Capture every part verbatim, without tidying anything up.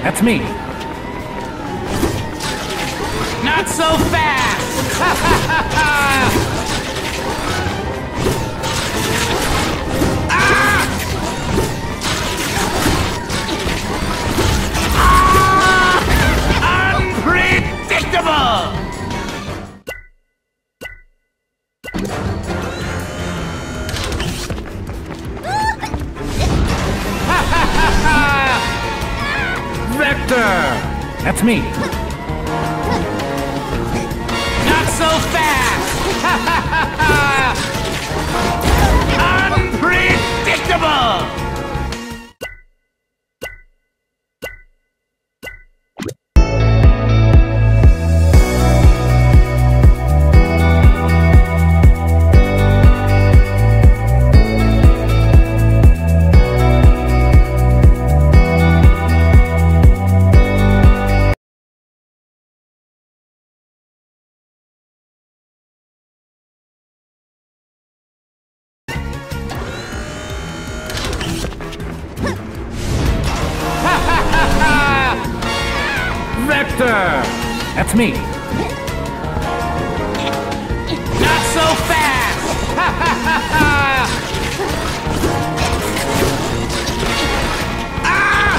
That's me. Not so fast! Ha ha ha ha! Ah! Ah! Unpredictable! Ha ha ha ha! Vector! That's me. So fast! Ha ha ha ha! Unpredictable! Vector! That's me. Not so fast! Ha ha ha ha! Ah!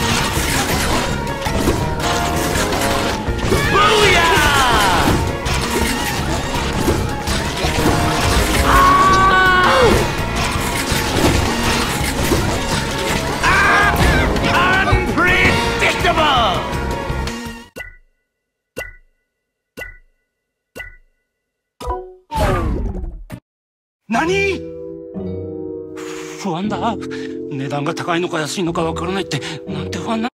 Booyah! Ah! Ah! Unpredictable!何？不安だ。値段が高いのか安いのかわからないってなんて不安な。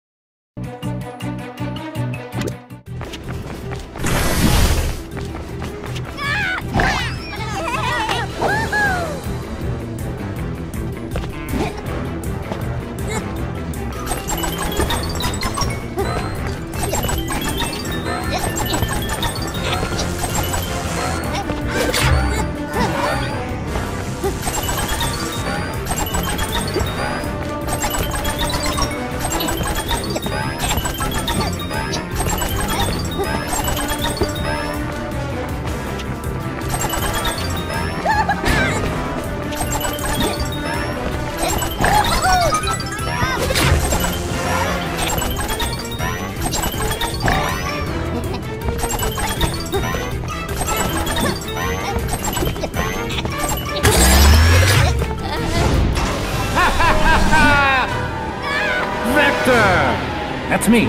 That's me.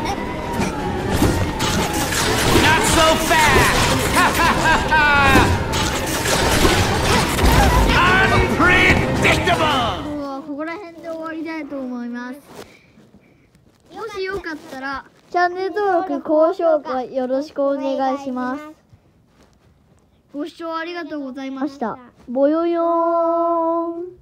Not so fast! Ha ha ha ha! Unpredictable! ここら辺で終わりたいと思います。もしよかったらチャンネル登録、高評価よろしくお願いします。ご視聴ありがとうございました。ぼよよーん。